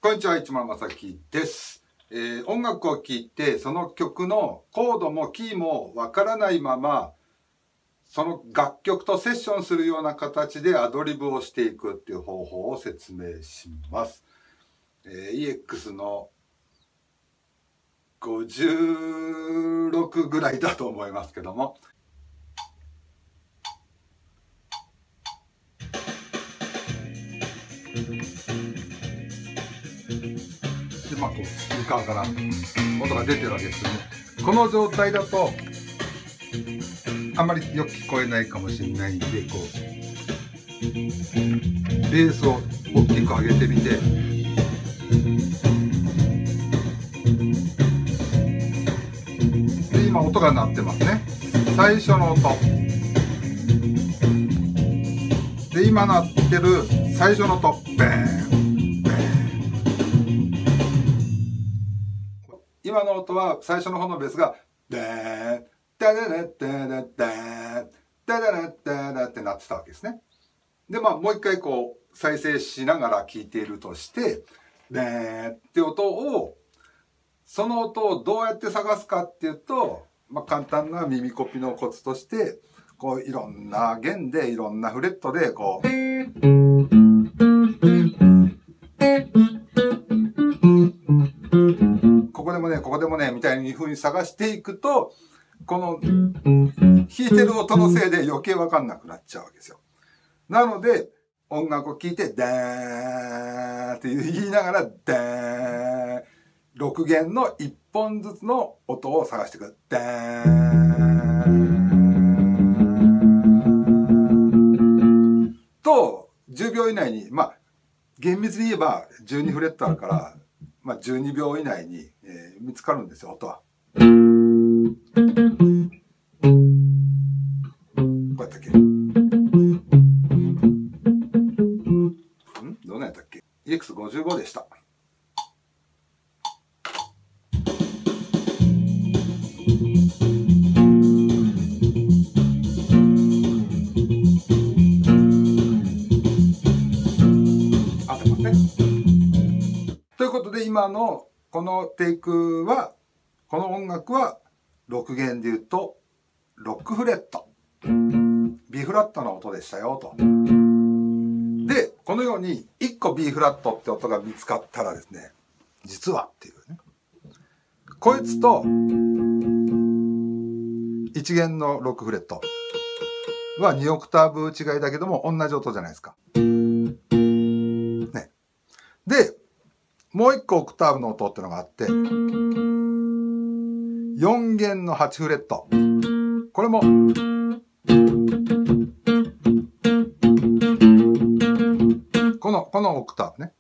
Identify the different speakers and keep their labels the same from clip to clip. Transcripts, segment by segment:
Speaker 1: こんにちは、市村正樹です。音楽を聴いて、その曲のコードもキーもわからないまま、その楽曲とセッションするような形でアドリブをしていくっていう方法を説明します。EX の56ぐらいだと思いますけども。で、こうスピーカーから音が出てるわけですよね。この状態だとあんまりよく聞こえないかもしれないんで、こうベースを大きく上げてみて、で今音が鳴ってますね。最初の音で、今鳴ってる最初の音、ベーン。今の音は最初の方のベースがデーンダダダダダダーダダダダダってなってたわけですね。でもう一回こう再生しながら聴いているとして、デーンって音を、その音をどうやって探すかっていうと、簡単な耳コピのコツとして、こういろんな弦でいろんなフレットでこうここでもね、ここでもねみたいに風に探していくと、この弾いてる音のせいで余計わかんなくなっちゃうわけですよ。なので音楽を聴いてデーンって言いながらデーン、6弦の1本ずつの音を探していく。デーンと10秒以内に、厳密に言えば12フレットあるから、12秒以内に、見つかるんですよ、音は。こうやったっけ？どんなやったっけ？ EX55 でした。合ってますね。ということで、今のこのテイクは、この音楽は6弦で言うと6フレット。B フラットの音でしたよと。で、このように1個 B フラットって音が見つかったらですね、実はっていうね、こいつと1弦の6フレットは2オクターブ違いだけども同じ音じゃないですか。ね。で、もう1個オクターブの音ってのがあって、4弦の8フレット。これもこのオクターブね。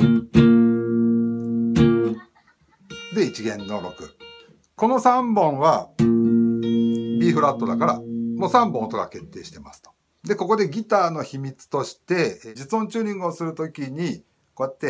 Speaker 1: で、1弦の6。この3本は B フラットだから、もう3本音が決定してますと。で、ここでギターの秘密として、実音チューニングをするときに、こうやって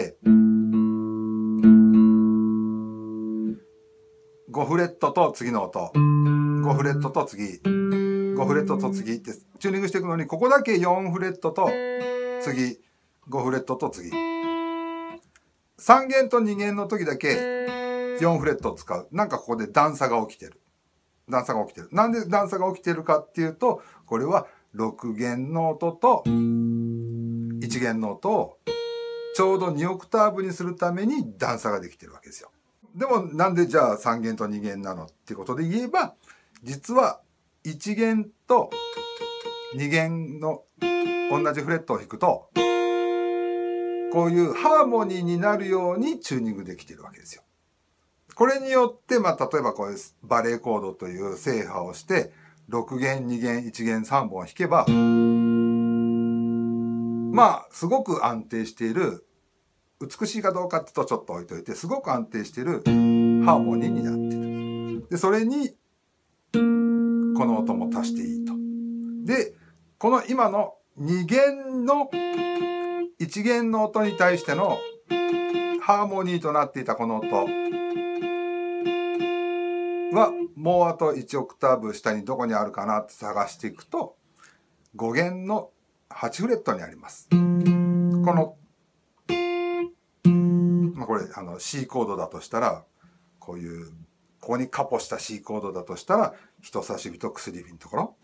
Speaker 1: 、5フレットと次の音、5フレットと次、5フレットと次ってチューニングしていくのに、ここだけ4フレットと次、5フレットと次。3弦と2弦の時だけ4フレットを使う。なんかここで段差が起きてる。段差が起きてる。なんで段差が起きてるかっていうと、これは6弦の音と1弦の音をちょうど2オクターブにするために段差ができてるわけですよ。でもなんでじゃあ3弦と2弦なのっていうことで言えば、実は1弦と2弦の同じフレットを弾くと、こういうハーモニーになるようにチューニングできてるわけですよ。これによって、例えばこういうバレーコードという制覇をして、6弦、2弦、1弦、3本弾けば、すごく安定している、美しいかどうかってとちょっと置いといて、すごく安定しているハーモニーになっている。で、それに、この音も足していいと。で、この今の2弦の1弦の音に対してのハーモニーとなっていたこの音は、もうあと1オクターブ下にどこにあるかなって探していくと、5弦の8フレットにあります。このこれC コードだとしたらこういうここにカポした C コードだとしたら人差し指と薬指のところ、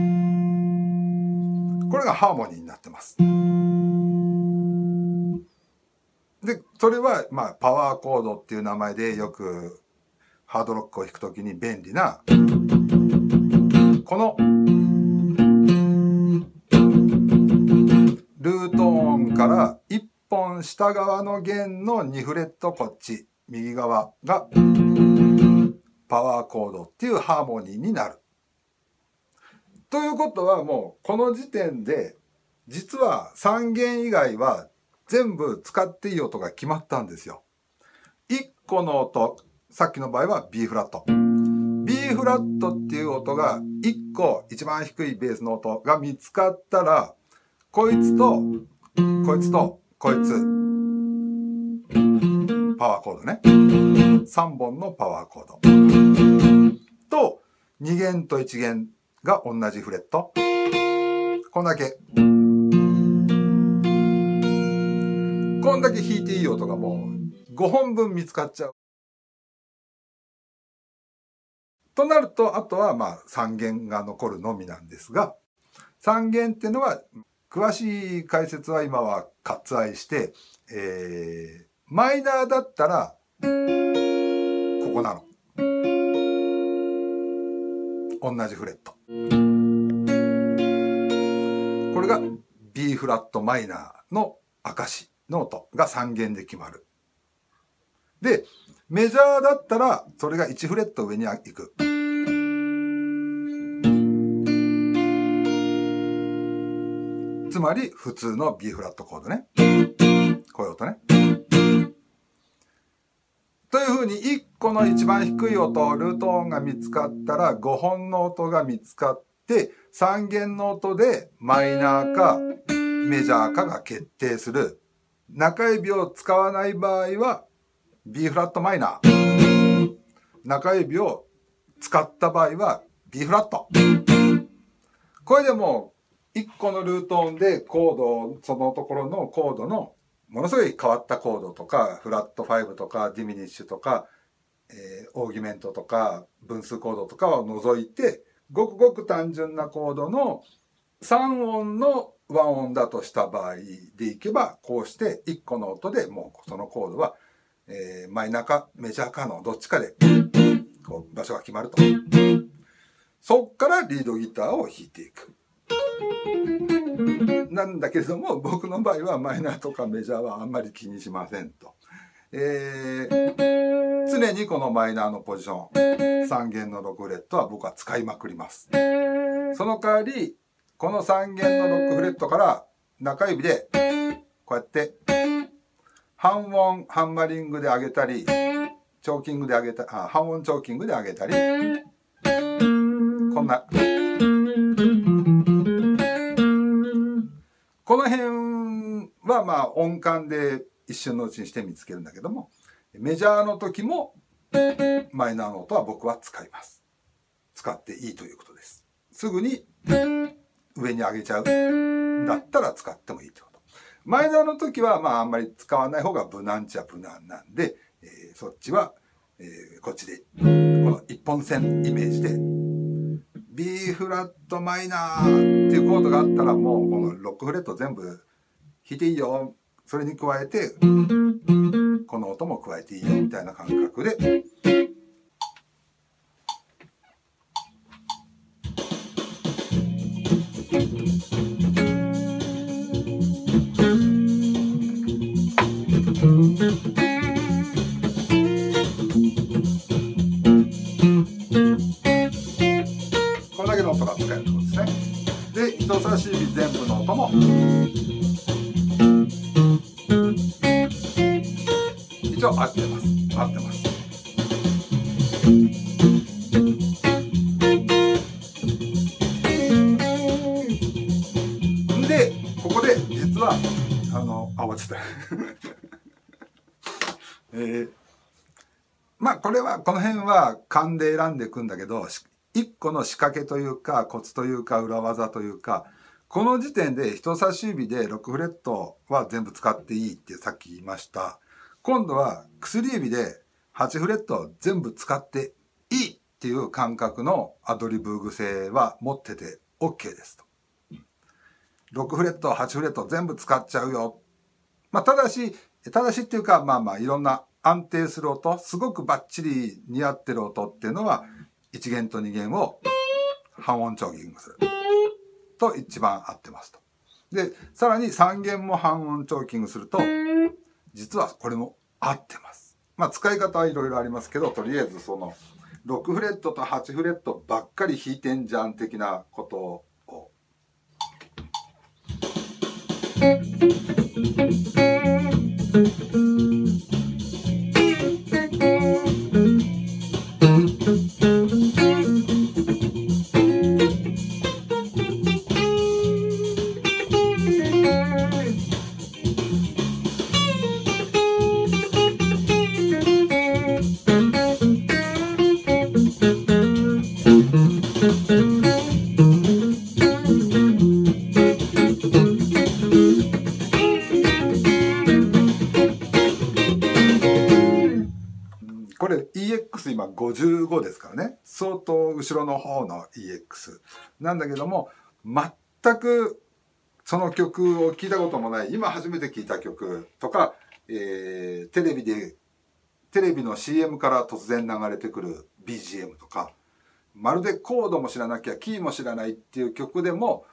Speaker 1: これがハーモニーになってます。でそれはパワーコードっていう名前でよくハードロックを弾くときに便利なこのルート音から1本下側の弦の2フレットこっち右側がパワーコードっていうハーモニーになる。ということはもうこの時点で実は3弦以外は全部使っていい音が決まったんですよ。1個の音、さっきの場合は B フラット。B フラットっていう音が1個一番低いベースの音が見つかったら、こいつとこいつとこいつパワーコードね。3本のパワーコードと2弦と1弦が同じフレット。こんだけ。こんだけ弾いていい音がもう5本分見つかっちゃう。となると、あとは3弦が残るのみなんですが、3弦っていうのは、詳しい解説は今は割愛して、マイナーだったら、ここなの。同じフレット。これが B フラットマイナーの証の音が3弦で決まる。で、メジャーだったら、それが1フレット上に行く。つまり、普通の B フラットコードね。こういう音ね。というふうに、1個の一番低い音、ルート音が見つかったら、5本の音が見つかって、3弦の音でマイナーかメジャーかが決定する。中指を使わない場合は、B フラットマイナー。中指を使った場合は B フラット。これでもう1個のルート音でコード、そのところのコードのものすごい変わったコードとか、フラット5とかディミニッシュとか、オーギュメントとか分数コードとかを除いて、ごくごく単純なコードの3音の和音だとした場合でいけば、こうして1個の音でもうそのコードはマイナーかメジャーかのどっちかでこう場所が決まると。そっからリードギターを弾いていく。なんだけれども、僕の場合はマイナーとかメジャーはあんまり気にしませんと。常にこのマイナーのポジション、3弦の6フレットは僕は使いまくります。その代わり、この3弦の6フレットから中指でこうやって半音ハンマリングで上げたり、チョーキングで上げた、半音チョーキングで上げたり、こんな。この辺は音感で一瞬のうちにして見つけるんだけども、メジャーの時もマイナーの音は僕は使います。使っていいということです。すぐに上に上げちゃうんだったら使ってもいいということ。マイナーの時はあんまり使わない方が無難っちゃ無難なんで、そっちは、こっちでこの一本線イメージで B フラットマイナーっていうコードがあったらもうこの6フレット全部弾いていいよ。それに加えてこの音も加えていいよみたいな感覚でこれだけの音が使えるってことですね。で、人差し指全部の音も一応合ってます。合ってます。で、ここで実は落ちた。これはこの辺は勘で選んでいくんだけど、一個の仕掛けというかコツというか裏技というか、この時点で人差し指で6フレットは全部使っていいってさっき言いました。 今度は薬指で8フレットを全部使っていいっていう感覚のアドリブ癖は持ってて OK ですと。6フレット、8フレット全部使っちゃうよ。ただしっていうか、いろんな安定する音、すごくバッチリ似合ってる音っていうのは、1弦と2弦を半音チョーキングすると一番合ってますと。で、さらに3弦も半音チョーキングすると、実はこれも合ってます。使い方はいろいろありますけど、とりあえずその6フレットと8フレットばっかり弾いてんじゃん的なことを。これ EX 今55ですからね。相当後ろの方の EX なんだけども、全くその曲を聴いたこともない、今初めて聴いた曲とか、テレビの CM から突然流れてくる BGM とか、まるでコードも知らなきゃキーも知らないっていう曲でも、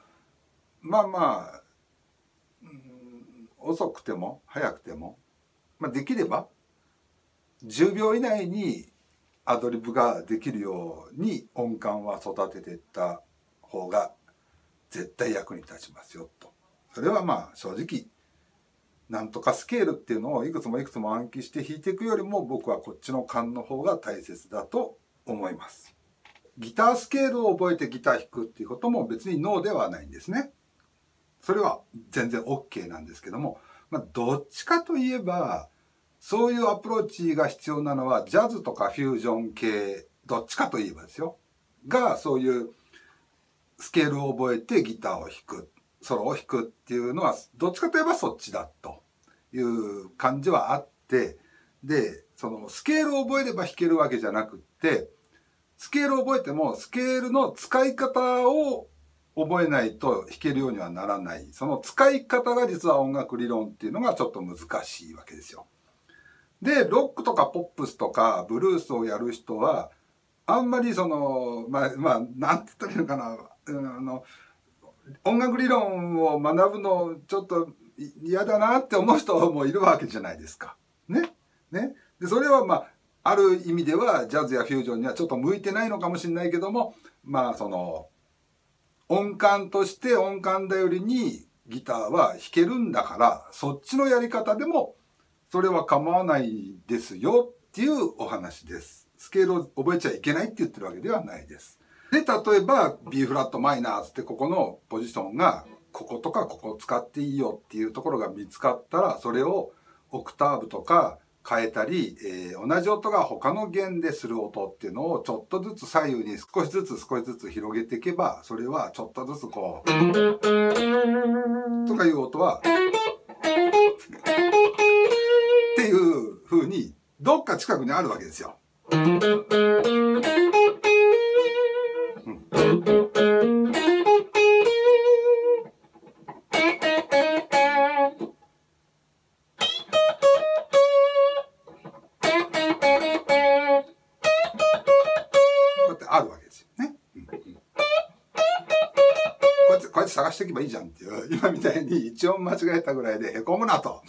Speaker 1: 遅くても早くても、できれば10秒以内にアドリブができるように音感は育てていった方が絶対役に立ちますよと。それは正直なんとかスケールっていうのをいくつもいくつも暗記して弾いていくよりも、僕はこっちの感の方が大切だと思います。ギタースケールを覚えてギター弾くっていうことも別にノーではないんですね。それは全然 OK なんですけども、どっちかといえばそういうアプローチが必要なのはジャズとかフュージョン系、どっちかといえばですよ、がそういうスケールを覚えてギターを弾く、ソロを弾くっていうのはどっちかといえばそっちだという感じはあって、でそのスケールを覚えれば弾けるわけじゃなくって、スケールを覚えてもスケールの使い方を覚えないと弾けるようにはならない。その使い方が実は音楽理論っていうのがちょっと難しいわけですよ。で、ロックとかポップスとかブルースをやる人は、あんまりその、なんて言ったらいいのかな、音楽理論を学ぶのちょっと嫌だなって思う人もいるわけじゃないですか。ね。で、それはある意味ではジャズやフュージョンにはちょっと向いてないのかもしれないけども、その、音感として音感頼りにギターは弾けるんだから、そっちのやり方でもそれは構わないですよっていうお話です。スケールを覚えちゃいけないって言ってるわけではないです。で、例えば B フラットマイナーってここのポジションがこことかここ使っていいよっていうところが見つかったら、それをオクターブとか変えたり、同じ音が他の弦でする音っていうのをちょっとずつ左右に少しずつ広げていけば、それはちょっとずつこうとかいう音はっていう風にどっか近くにあるわけですよ。こうやってあるわけですよね。こうやって探していけばいいじゃんっていう、今みたいに一音間違えたぐらいでへこむなと。